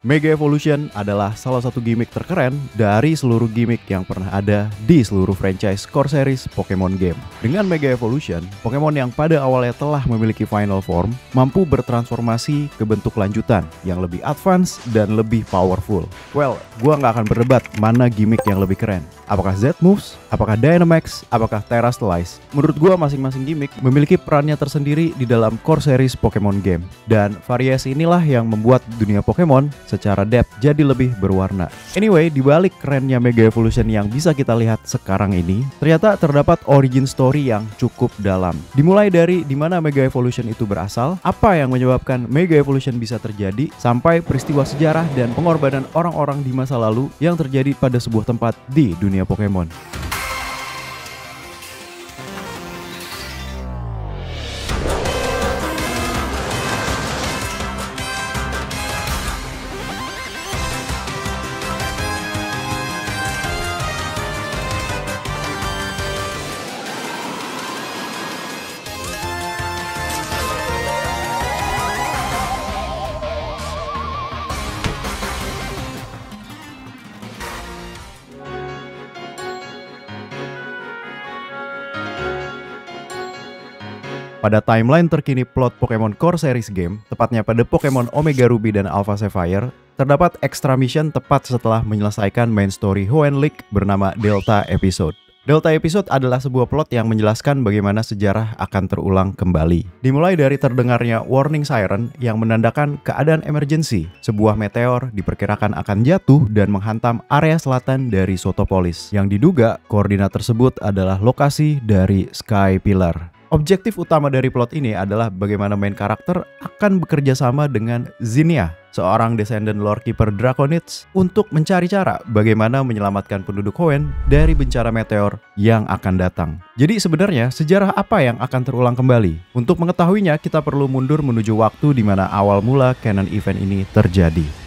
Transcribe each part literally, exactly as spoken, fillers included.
Mega Evolution adalah salah satu gimmick terkeren dari seluruh gimmick yang pernah ada di seluruh franchise core series Pokemon game. Dengan Mega Evolution, Pokemon yang pada awalnya telah memiliki final form mampu bertransformasi ke bentuk lanjutan yang lebih advance dan lebih powerful. Well, gua nggak akan berdebat mana gimmick yang lebih keren. Apakah Z-Moves, apakah Dynamax, apakah Terastallize? Menurut gua masing-masing gimmick memiliki perannya tersendiri di dalam core series Pokemon game. Dan variasi inilah yang membuat dunia Pokemon secara depth jadi lebih berwarna. Anyway, dibalik kerennya Mega Evolution yang bisa kita lihat sekarang ini, ternyata terdapat origin story yang cukup dalam. Dimulai dari dimana Mega Evolution itu berasal, apa yang menyebabkan Mega Evolution bisa terjadi, sampai peristiwa sejarah dan pengorbanan orang-orang di masa lalu yang terjadi pada sebuah tempat di dunia Pokemon. Pada timeline terkini plot Pokemon Core Series game, tepatnya pada Pokemon Omega Ruby dan Alpha Sapphire, terdapat extra mission tepat setelah menyelesaikan main story Hoenn League bernama Delta Episode. Delta Episode adalah sebuah plot yang menjelaskan bagaimana sejarah akan terulang kembali. Dimulai dari terdengarnya warning siren yang menandakan keadaan emergency. Sebuah meteor diperkirakan akan jatuh dan menghantam area selatan dari Sotopolis, yang diduga koordinat tersebut adalah lokasi dari Sky Pillar. Objektif utama dari plot ini adalah bagaimana main karakter akan bekerja sama dengan Zinnia, seorang descendant Lore Keeper Draconids, untuk mencari cara bagaimana menyelamatkan penduduk Hoenn dari bencana meteor yang akan datang. Jadi sebenarnya sejarah apa yang akan terulang kembali? Untuk mengetahuinya, kita perlu mundur menuju waktu di mana awal mula canon event ini terjadi.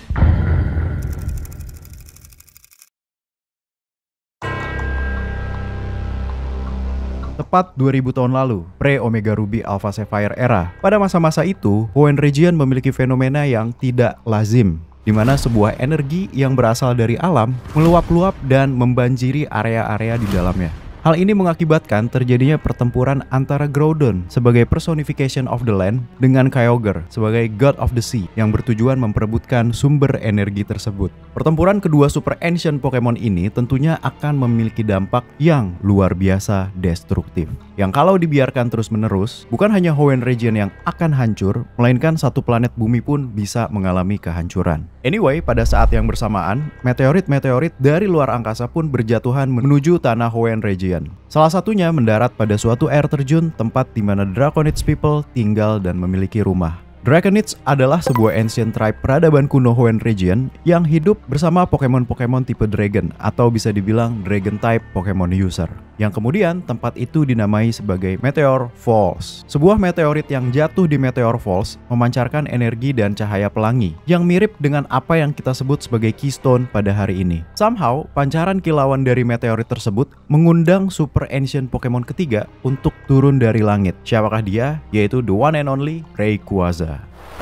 Tepat dua ribu tahun lalu, pre-Omega Ruby Alpha Sapphire era. Pada masa-masa itu, Hoenn Region memiliki fenomena yang tidak lazim, di mana sebuah energi yang berasal dari alam meluap-luap dan membanjiri area-area di dalamnya. Hal ini mengakibatkan terjadinya pertempuran antara Groudon sebagai personification of the land dengan Kyogre sebagai God of the Sea yang bertujuan memperebutkan sumber energi tersebut. Pertempuran kedua super ancient Pokemon ini tentunya akan memiliki dampak yang luar biasa destruktif, yang kalau dibiarkan terus-menerus, bukan hanya Hoenn Region yang akan hancur, melainkan satu planet bumi pun bisa mengalami kehancuran. Anyway, pada saat yang bersamaan, meteorit-meteorit dari luar angkasa pun berjatuhan menuju tanah Hoenn Region. Salah satunya mendarat pada suatu air terjun, tempat di mana Draconids people tinggal dan memiliki rumah. Draconids adalah sebuah ancient tribe peradaban kuno Hoenn Region yang hidup bersama Pokemon-Pokemon tipe Dragon, atau bisa dibilang Dragon type Pokemon user, yang kemudian tempat itu dinamai sebagai Meteor Falls. Sebuah meteorit yang jatuh di Meteor Falls memancarkan energi dan cahaya pelangi yang mirip dengan apa yang kita sebut sebagai Keystone pada hari ini. Somehow, pancaran kilauan dari meteorit tersebut mengundang super ancient Pokemon ketiga untuk turun dari langit. Siapakah dia? Yaitu the one and only Rayquaza.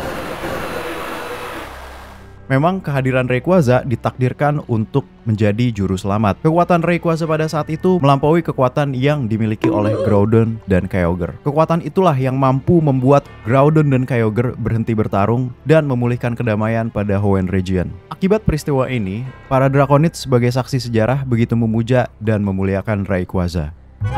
Memang kehadiran Rayquaza ditakdirkan untuk menjadi juru selamat. Kekuatan Rayquaza pada saat itu melampaui kekuatan yang dimiliki oleh Groudon dan Kyogre. Kekuatan itulah yang mampu membuat Groudon dan Kyogre berhenti bertarung dan memulihkan kedamaian pada Hoenn Region. Akibat peristiwa ini, para Draconids sebagai saksi sejarah begitu memuja dan memuliakan Rayquaza.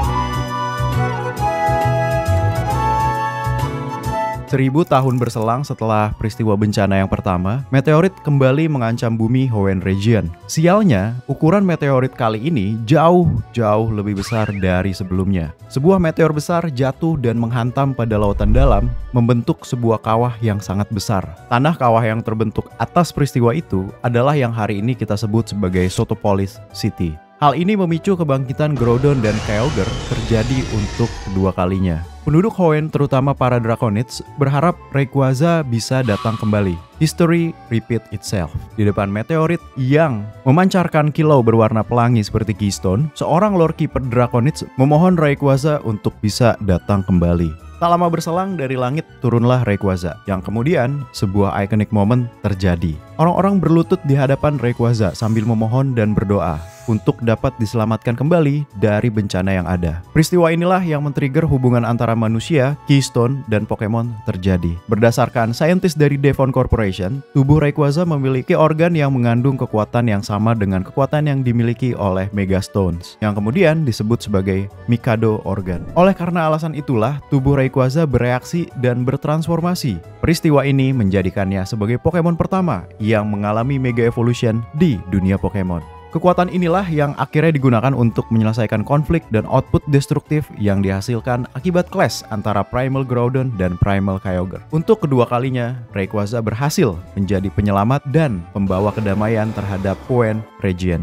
Seribu tahun berselang setelah peristiwa bencana yang pertama, meteorit kembali mengancam bumi Hoenn Region. Sialnya, ukuran meteorit kali ini jauh-jauh lebih besar dari sebelumnya. Sebuah meteor besar jatuh dan menghantam pada lautan dalam, membentuk sebuah kawah yang sangat besar. Tanah kawah yang terbentuk atas peristiwa itu adalah yang hari ini kita sebut sebagai Sotopolis City. Hal ini memicu kebangkitan Groudon dan Kyogre terjadi untuk kedua kalinya. Penduduk Hoenn, terutama para Draconids, berharap Rayquaza bisa datang kembali. History repeat itself. Di depan meteorit yang memancarkan kilau berwarna pelangi seperti Keystone, seorang Lore Keeper Draconids memohon Rayquaza untuk bisa datang kembali. Tak lama berselang dari langit turunlah Rayquaza, yang kemudian sebuah iconic moment terjadi. Orang-orang berlutut di hadapan Rayquaza sambil memohon dan berdoa untuk dapat diselamatkan kembali dari bencana yang ada. Peristiwa inilah yang men-trigger hubungan antara manusia, Keystone, dan Pokemon terjadi. Berdasarkan saintis dari Devon Corporation, tubuh Rayquaza memiliki organ yang mengandung kekuatan yang sama dengan kekuatan yang dimiliki oleh Megastones, yang kemudian disebut sebagai Mikado organ. Oleh karena alasan itulah, tubuh Rayquaza bereaksi dan bertransformasi. Peristiwa ini menjadikannya sebagai Pokemon pertama yang mengalami Mega Evolution di dunia Pokemon. Kekuatan inilah yang akhirnya digunakan untuk menyelesaikan konflik dan output destruktif yang dihasilkan akibat clash antara Primal Groudon dan Primal Kyogre. Untuk kedua kalinya, Rayquaza berhasil menjadi penyelamat dan pembawa kedamaian terhadap Hoenn Region.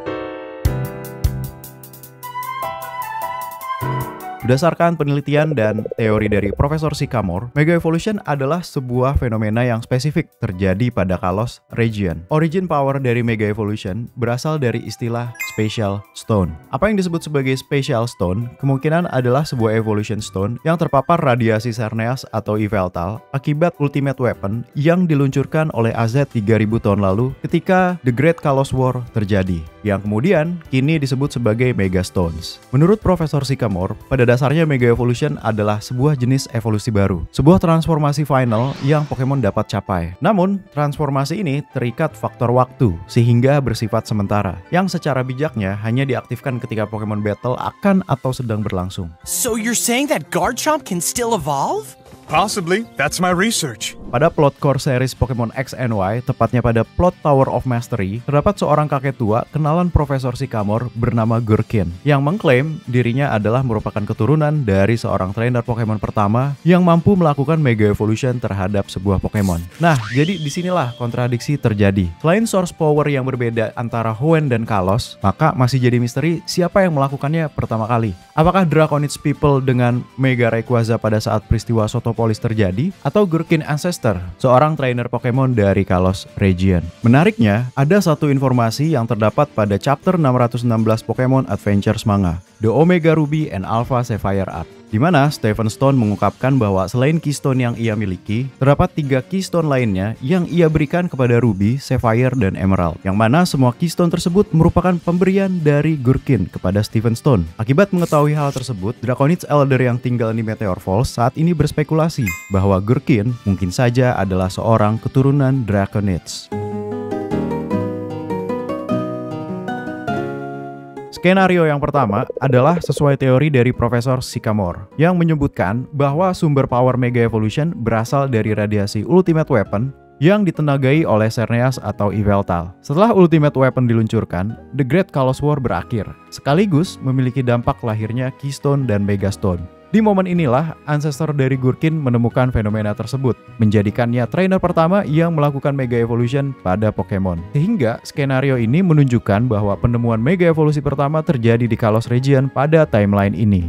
Berdasarkan penelitian dan teori dari Profesor Sycamore, Mega Evolution adalah sebuah fenomena yang spesifik terjadi pada Kalos Region. Origin power dari Mega Evolution berasal dari istilah Special Stone. Apa yang disebut sebagai Special Stone kemungkinan adalah sebuah Evolution Stone yang terpapar radiasi Xerneas atau Yveltal akibat Ultimate Weapon yang diluncurkan oleh A Z tiga ribu tahun lalu ketika The Great Kalos War terjadi, yang kemudian kini disebut sebagai Mega Stones. Menurut Profesor Sycamore, pada dasarnya Mega Evolution adalah sebuah jenis evolusi baru, sebuah transformasi final yang Pokemon dapat capai. Namun, transformasi ini terikat faktor waktu, sehingga bersifat sementara, yang secara bijaknya hanya diaktifkan ketika Pokemon Battle akan atau sedang berlangsung. So you're saying that Garchomp can still evolve? Possibly. That's my research. Pada plot core series Pokemon X and Y, tepatnya pada plot Tower of Mastery, terdapat seorang kakek tua kenalan Profesor Sycamore bernama Gurkin, yang mengklaim dirinya adalah merupakan keturunan dari seorang trainer Pokemon pertama yang mampu melakukan Mega Evolution terhadap sebuah Pokemon. Nah, jadi disinilah kontradiksi terjadi. Selain source power yang berbeda antara Hoenn dan Kalos, maka masih jadi misteri siapa yang melakukannya pertama kali. Apakah Draconite People dengan Mega Rayquaza pada saat peristiwa Sotopolis terjadi, atau Gurkin Ancestor, seorang trainer Pokemon dari Kalos Region? Menariknya, ada satu informasi yang terdapat pada chapter enam ratus enam belas Pokemon Adventures manga, The Omega Ruby and Alpha Sapphire Arc, di mana Stephen Stone mengungkapkan bahwa selain Keystone yang ia miliki, terdapat tiga Keystone lainnya yang ia berikan kepada Ruby, Sapphire, dan Emerald, yang mana semua Keystone tersebut merupakan pemberian dari Gurkin kepada Stephen Stone. Akibat mengetahui hal tersebut, Draconite Elder yang tinggal di Meteor Falls saat ini berspekulasi bahwa Gurkin mungkin saja adalah seorang keturunan Draconites. Skenario yang pertama adalah sesuai teori dari Profesor Sycamore yang menyebutkan bahwa sumber power Mega Evolution berasal dari radiasi Ultimate Weapon yang ditenagai oleh Xerneas atau Yveltal. Setelah Ultimate Weapon diluncurkan, The Great Kalos War berakhir, sekaligus memiliki dampak lahirnya Keystone dan Megastone. Di momen inilah, ancestor dari Gurkin menemukan fenomena tersebut, menjadikannya trainer pertama yang melakukan Mega Evolution pada Pokemon. Sehingga, skenario ini menunjukkan bahwa penemuan Mega Evolusi pertama terjadi di Kalos Region pada timeline ini.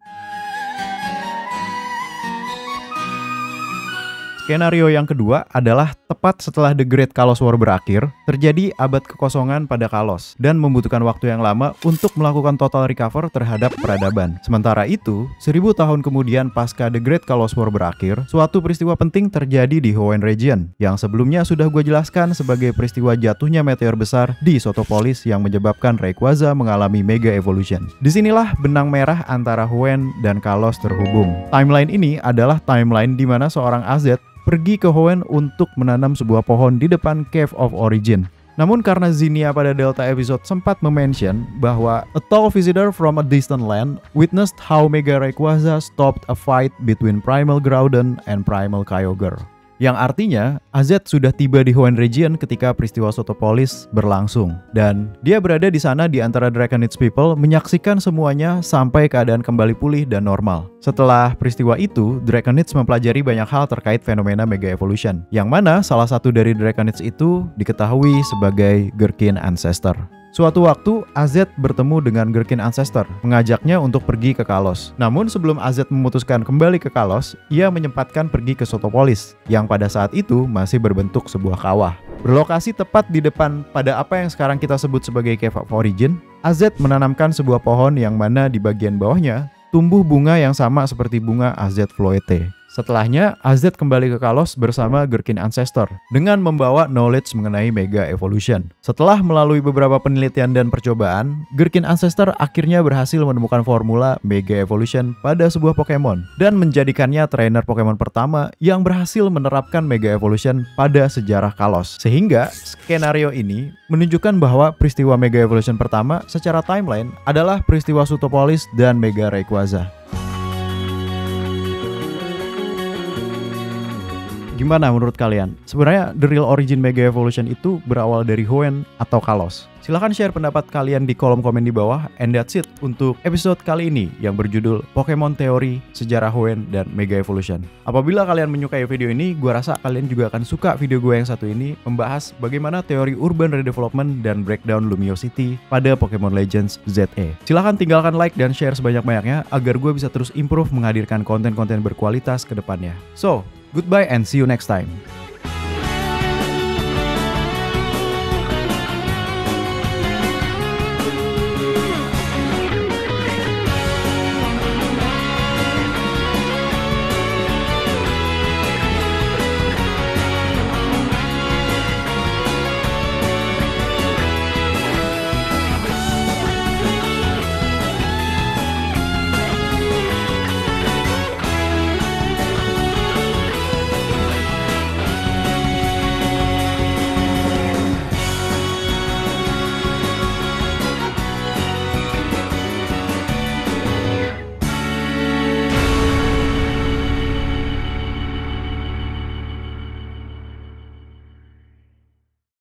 Skenario yang kedua adalah tepat setelah The Great Kalos War berakhir, terjadi abad kekosongan pada Kalos dan membutuhkan waktu yang lama untuk melakukan total recover terhadap peradaban. Sementara itu, seribu tahun kemudian pasca The Great Kalos War berakhir, suatu peristiwa penting terjadi di Hoenn Region yang sebelumnya sudah gue jelaskan sebagai peristiwa jatuhnya meteor besar di Sotopolis yang menyebabkan Rayquaza mengalami Mega Evolution. Disinilah benang merah antara Hoenn dan Kalos terhubung. Timeline ini adalah timeline di mana seorang A Z pergi ke Hoenn untuk menanam sebuah pohon di depan Cave of Origin. Namun karena Zinnia pada Delta episode sempat memention bahwa a tall visitor from a distant land witnessed how Mega Rayquaza stopped a fight between Primal Groudon and Primal Kyogre, yang artinya A Z sudah tiba di Hoenn Region ketika peristiwa Sotopolis berlangsung, dan dia berada di sana di antara Draconite People menyaksikan semuanya sampai keadaan kembali pulih dan normal. Setelah peristiwa itu, Draconites mempelajari banyak hal terkait fenomena Mega Evolution, yang mana salah satu dari Draconites itu diketahui sebagai Gurkin Ancestor. Suatu waktu, A Z bertemu dengan Gurkin Ancestor, mengajaknya untuk pergi ke Kalos. Namun sebelum A Z memutuskan kembali ke Kalos, ia menyempatkan pergi ke Sotopolis, yang pada saat itu masih berbentuk sebuah kawah. Berlokasi tepat di depan pada apa yang sekarang kita sebut sebagai Cave of Origin, A Z menanamkan sebuah pohon yang mana di bagian bawahnya tumbuh bunga yang sama seperti bunga A Z Floete. Setelahnya, A Z kembali ke Kalos bersama Gherkin Ancestor dengan membawa knowledge mengenai Mega Evolution. Setelah melalui beberapa penelitian dan percobaan, Gherkin Ancestor akhirnya berhasil menemukan formula Mega Evolution pada sebuah Pokemon dan menjadikannya trainer Pokemon pertama yang berhasil menerapkan Mega Evolution pada sejarah Kalos. Sehingga, skenario ini menunjukkan bahwa peristiwa Mega Evolution pertama secara timeline adalah peristiwa Sutopolis dan Mega Rayquaza. Gimana menurut kalian? Sebenarnya the real origin Mega Evolution itu berawal dari Hoenn atau Kalos? Silahkan share pendapat kalian di kolom komen di bawah. And that's it untuk episode kali ini yang berjudul Pokemon Teori, Sejarah Hoenn, dan Mega Evolution. Apabila kalian menyukai video ini, gue rasa kalian juga akan suka video gue yang satu ini, membahas bagaimana teori urban redevelopment dan breakdown Lumiosity pada Pokemon Legends Z E. Silahkan tinggalkan like dan share sebanyak-banyaknya agar gue bisa terus improve menghadirkan konten-konten berkualitas ke depannya. So, goodbye and see you next time.